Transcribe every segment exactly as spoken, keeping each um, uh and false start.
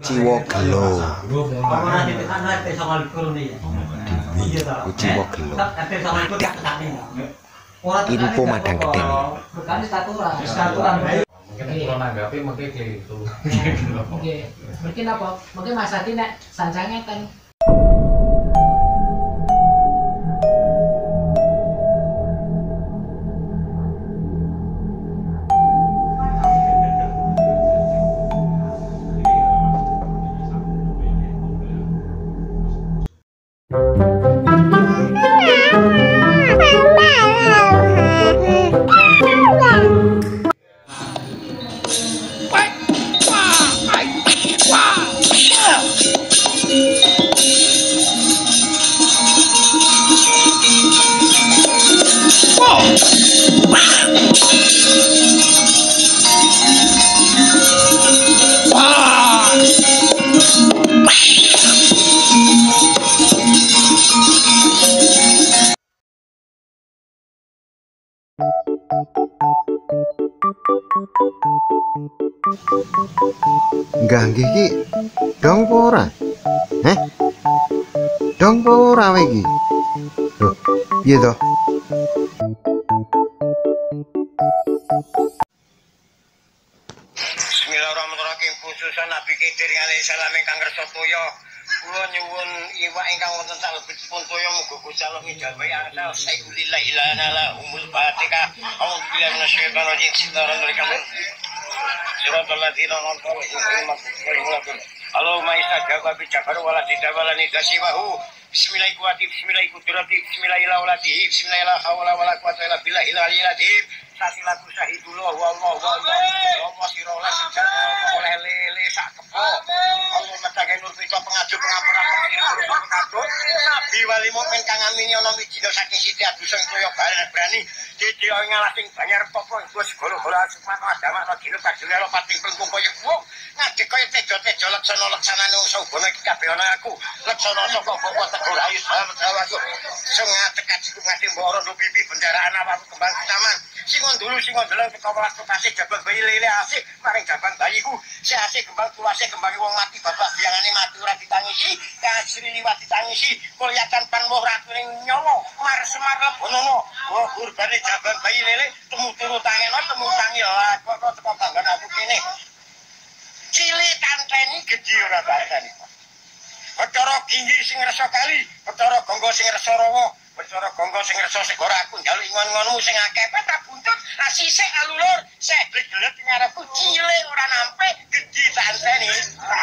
Ciwa gelo. Ciwa gelo. Info Madang Gede. Mungkin kalau nanggapi mungkin gitu. Mungkin apa? Mungkin Mas Adi nek sancangnya kan. Enggak nggih iki. Dong apa ora? Heh? Dong apa ora wae iki? Loh, piye to? Bismillahirrahmanirrahim. Khususan Nabi Khidir alaihi salam ingkang kersa toya. Kula nyuwun iwak ingkang wonten salebetipun toya muga Gusti Allah ngijabahi angsal sayyidillah ilana umul fatihah. A'udzu billahi minasyaitonir rajim. Bismillahirrahmanirrahim. Suratul ladzina an'amta 'alaihim. Allahumma istajaba bi jabar wala tidawala nidasiwahu. Bismillahirrahmanirrahim. Bismillahirrahmanirrahim. Bismillahirrahmanirrahim. Bismillahirrahmanirrahim. Wala quwwata illa billahil aliyyil azim. Sasilaku syahidullah wa Allah wa Allah. Allah sirolah sejarah oleh lele sak kepo. Allah metake nur pita pengaju pengapura pengiring pengabot. Nabi wali mukmin kang amini ana wijina saking Siti Aduseng toya barani. Dadi ngalah sing banyar popo Gus goro-goro semangat agama dina padune ro pating pelengkung kaya wong. Ngadeg kaya tejo-tejo leksana leksanane wong saubana iki kabeh ana aku. Leksana saka bapak tegur ayu salam jawaku. Sing ngadeg kajiku ngati mboro no bibi bendaraan awakku kembang taman. Singon dulu singon deleng teko welas kasih jabang bayi lele asik maring jabang bayiku. Si asik kembang tuwase kembang wong mati bapak biangane mati ora ditangisi, kasri liwat ditangisi. Kuliatan pan moh ratune nyawa mar semar lebonono. Oh kurbane jabang bayi lele temu turu tangeno temu tangi lah kok teko tanggan aku kene. Cilik kanteni gedhi ora batani. Petara ginggi sing rasa kali, petara gonggo sing rasa rawa. Bicara gonggo sing rasa segara aku njaluk ingon-ingonmu sing akeh tak buntut asise alulur sek glet ngarepku cilik ora nampe gedhi santeni.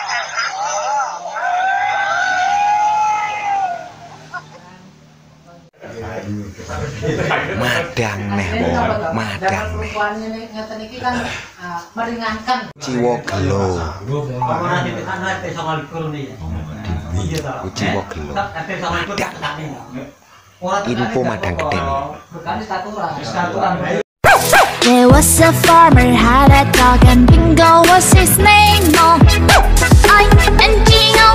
Madang neh wong, madang neh. Ngeten iki kan meringankan. Ciwa gelo. Ciwa gelo. Info Madang Gede. There was a farmer had a dog and Bingo was his name. Oh, I and Gino.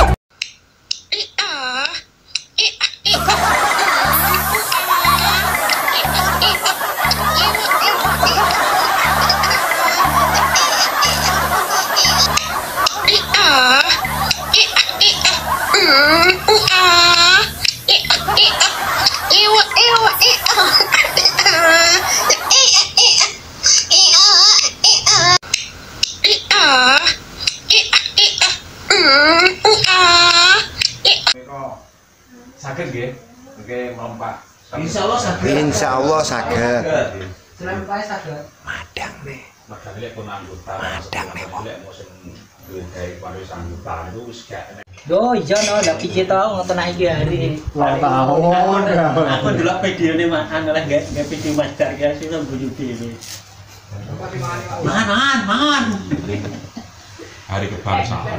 Sakit nggih? Nggih melompat. Insyaallah saged. Insyaallah saged. Selampahe saged. Madang nih. Madang lek pun anggota. Madang nih wong. Lek musim duwe gawe paris anggota itu wis gak. Yo iya no, ndak piye to ngoten iki hari. Wah tahun. Aku ndelok videone makan oleh gak gak video Madang ya sing nang YouTube ini. Mangan, mangan, mangan. Hari kebangsaan.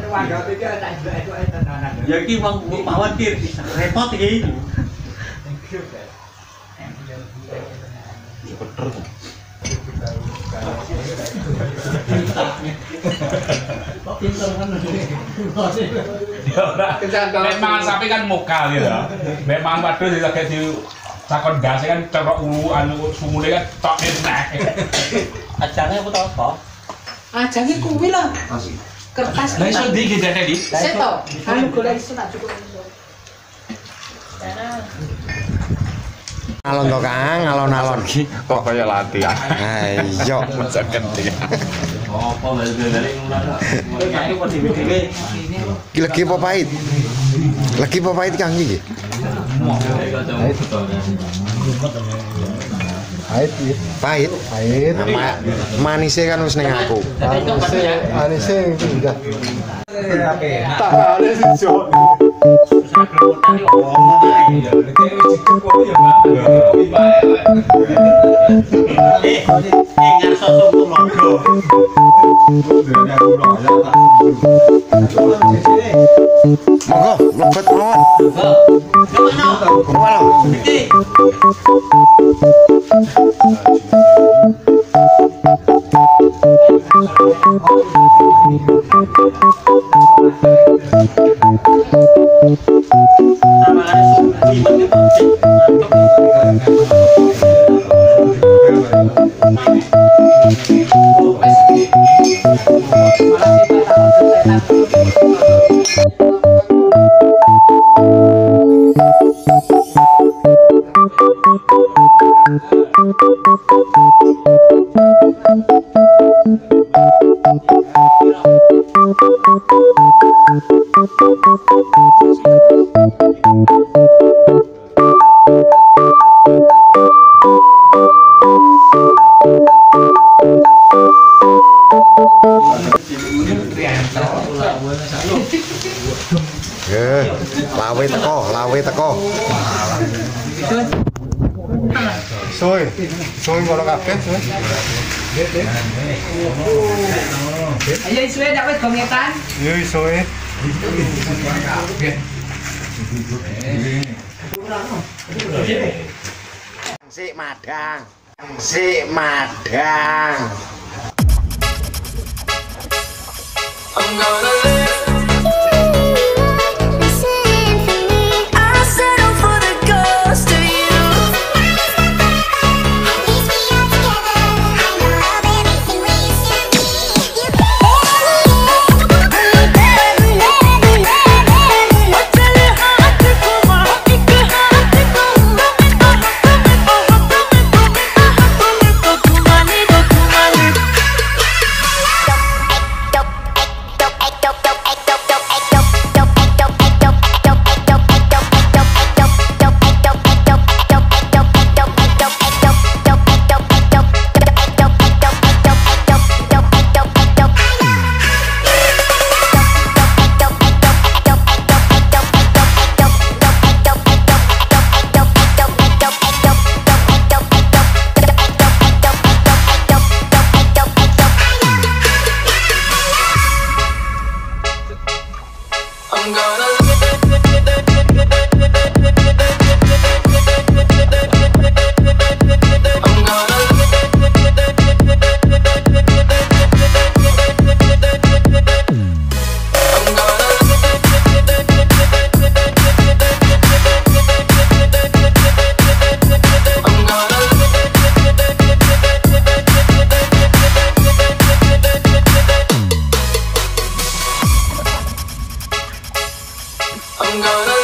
Ya iki wong khawatir repot iki. Bener. Kok pinter kan. Memang sapi kan mokal gitu. Memang waduh lagi di takon gas kan cerok ulu anu sumule kan tok nek. Ajange apa to apa? Ajange kuwi lah. Kertas. Lah iso ndi iki tadi? Seto. Anu golek iso tak cukup. Alon to Kang, alon-alon. Kok kaya latihan. Ayo. Masa gede. Apa balik-balik ngono. Kayaknya kok dibikin. Iki legi apa pahit? Legi apa pahit Kang iki? Pahit ya. Pahit. Pahit. Ma manisnya kan wis ning aku. Manisnya, manisnya itu udah. Tak ada sih cok. Eh, eh ngarso tuku logo. Monggo, lebet mawon. Kemana? Kemana? Iki. Eh, lawe teko, lawe teko. Soy, soy kalau kabeh soy. Ayo isuwe dak wis gometan. Yo soy. Si madang. Si madang. I'm gonna live. I'm gonna